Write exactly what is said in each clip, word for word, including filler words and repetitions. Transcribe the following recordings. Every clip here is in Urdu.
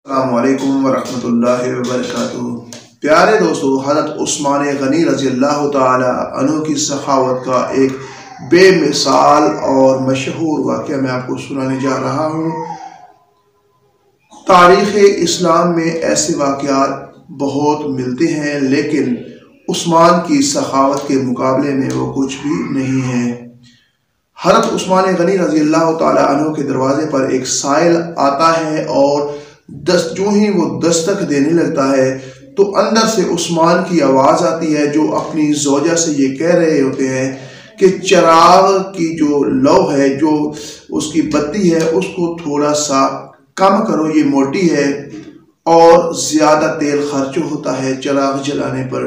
السلام علیکم ورحمۃ اللہ وبرکاتہ۔ پیارے دوستو، حضرت عثمان غنی رضی اللہ تعالی عنہ کی سخاوت کا ایک بے مثال اور مشہور واقعہ میں آپ کو سنانے جا رہا ہوں۔ تاریخ اسلام میں ایسے واقعات بہت ملتے ہیں، لیکن عثمان کی سخاوت کے مقابلے میں وہ کچھ بھی نہیں ہے۔ حضرت عثمان غنی رضی اللہ تعالی عنہ کے دروازے پر ایک سائل آتا ہے اور دست جو ہی وہ دستک دینے لگتا ہے تو اندر سے عثمان کی آواز آتی ہے، جو اپنی زوجہ سے یہ کہہ رہے ہوتے ہیں کہ چراغ کی جو لو ہے، جو اس کی بتی ہے، اس کو تھوڑا سا کم کرو، یہ موٹی ہے اور زیادہ تیل خرچ ہوتا ہے چراغ جلانے پر۔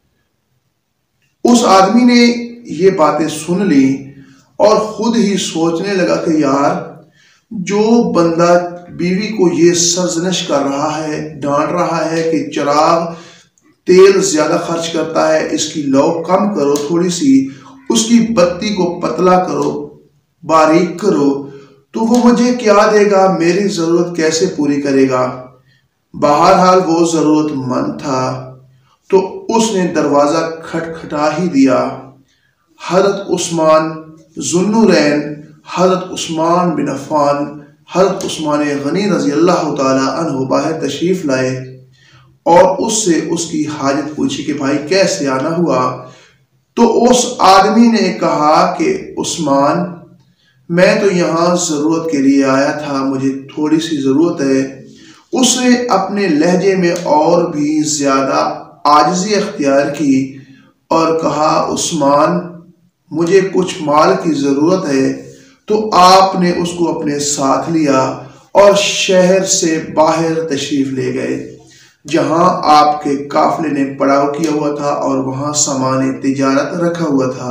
اس آدمی نے یہ باتیں سن لی اور خود ہی سوچنے لگا کہ یار، جو بندہ بیوی کو یہ سرزنش کر رہا ہے، ڈانٹ رہا ہے کہ چراغ تیل زیادہ خرچ کرتا ہے، اس کی لو کم کرو تھوڑی سی، اس کی بتی کو پتلا کرو، باریک کرو، تو وہ مجھے کیا دے گا، میری ضرورت کیسے پوری کرے گا؟ بہرحال وہ ضرورت مند تھا تو اس نے دروازہ کھٹکھٹا ہی دیا۔ حضرت عثمان ذو النورین، حضرت عثمان بن عفان، حضرت عثمان غنی رضی اللہ تعالی عنہ باہر تشریف لائے اور اس سے اس کی حاجت پوچھی کہ بھائی کیسے آنا ہوا؟ تو اس آدمی نے کہا کہ عثمان، میں تو یہاں ضرورت کے لیے آیا تھا، مجھے تھوڑی سی ضرورت ہے۔ اس نے اپنے لہجے میں اور بھی زیادہ عاجزی اختیار کی اور کہا، عثمان، مجھے کچھ مال کی ضرورت ہے۔ تو آپ نے اس کو اپنے ساتھ لیا اور شہر سے باہر تشریف لے گئے، جہاں آپ کے قافلے نے پڑاؤ کیا ہوا تھا اور وہاں سامان تجارت رکھا ہوا تھا۔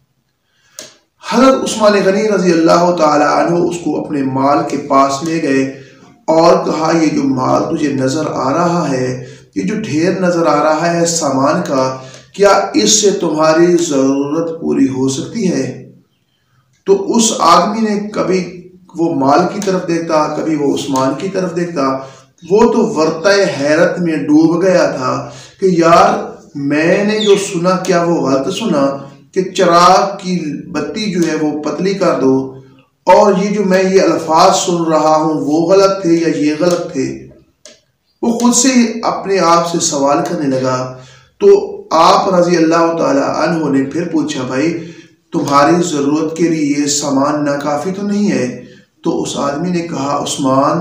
حضرت عثمان غنی رضی اللہ تعالی عنہ اس کو اپنے مال کے پاس لے گئے اور کہا، یہ جو مال تجھے نظر آ رہا ہے، یہ جو ڈھیر نظر آ رہا ہے سامان کا، کیا اس سے تمہاری ضرورت پوری ہو سکتی ہے؟ تو اس آدمی نے کبھی وہ مال کی طرف دیکھتا، کبھی وہ عثمان کی طرف دیکھتا، وہ تو ورطہ حیرت میں ڈوب گیا تھا کہ یار، میں نے جو سنا کیا وہ غلط سنا کہ چراغ کی بتی جو ہے وہ پتلی کر دو، اور یہ جو میں یہ الفاظ سن رہا ہوں وہ غلط تھے یا یہ غلط تھے؟ وہ خود سے اپنے آپ سے سوال کرنے لگا۔ تو آپ رضی اللہ تعالی عنہ نے پھر پوچھا، بھائی تمہاری ضرورت کے لیے یہ سامان ناکافی تو نہیں ہے؟ تو اس آدمی نے کہا، عثمان،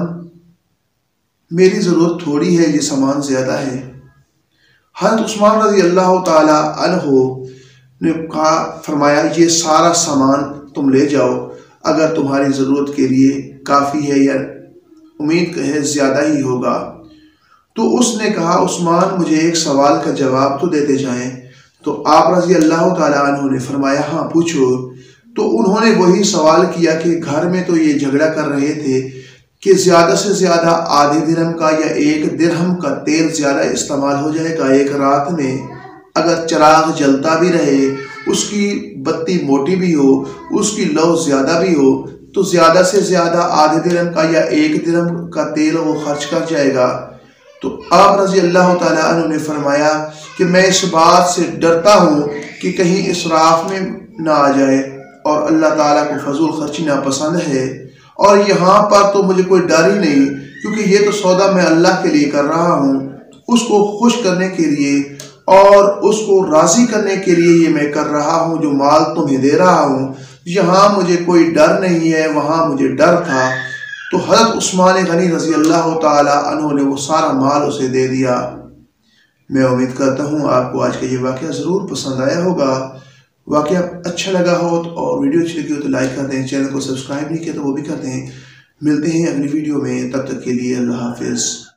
میری ضرورت تھوڑی ہے، یہ سامان زیادہ ہے۔ حضرت عثمان رضی اللہ تعالی عنہ نے کہا، فرمایا، یہ سارا سامان تم لے جاؤ، اگر تمہاری ضرورت کے لیے کافی ہے، یا امید ہے زیادہ ہی ہوگا۔ تو اس نے کہا، عثمان، مجھے ایک سوال کا جواب تو دیتے جائیں۔ تو آپ رضی اللہ تعالیٰ عنہ نے فرمایا، ہاں پوچھو۔ تو انہوں نے وہی سوال کیا کہ گھر میں تو یہ جھگڑا کر رہے تھے کہ زیادہ سے زیادہ آدھے درہم کا یا ایک درہم کا تیل زیادہ استعمال ہو جائے گا ایک رات میں، اگر چراغ جلتا بھی رہے، اس کی بتی موٹی بھی ہو، اس کی لو زیادہ بھی ہو، تو زیادہ سے زیادہ آدھے درہم کا یا ایک درہم کا تیل وہ خرچ کر جائے گا۔ تو آپ رضی اللہ تعالیٰ عنہ نے فرمایا کہ میں اس بات سے ڈرتا ہوں کہ کہیں اسراف میں نہ آ جائے، اور اللہ تعالیٰ کو فضول خرچی ناپسند ہے، اور یہاں پر تو مجھے کوئی ڈر ہی نہیں، کیونکہ یہ تو سودا میں اللہ کے لیے کر رہا ہوں، اس کو خوش کرنے کے لیے اور اس کو راضی کرنے کے لیے یہ میں کر رہا ہوں، جو مال تمہیں دے رہا ہوں، یہاں مجھے کوئی ڈر نہیں ہے، وہاں مجھے ڈر تھا۔ تو حضرت عثمان غنی رضی اللہ تعالی عنہ نے وہ سارا مال اسے دے دیا۔ میں امید کرتا ہوں آپ کو آج کا یہ واقعہ ضرور پسند آیا ہوگا۔ واقعہ اچھا لگا ہو اور ویڈیو اچھی لگی ہو تو لائک کر دیں، چینل کو سبسکرائب نہیں کیا تو وہ بھی کر دیں۔ ملتے ہیں اگلی ویڈیو میں، تب تک کے لیے اللہ حافظ۔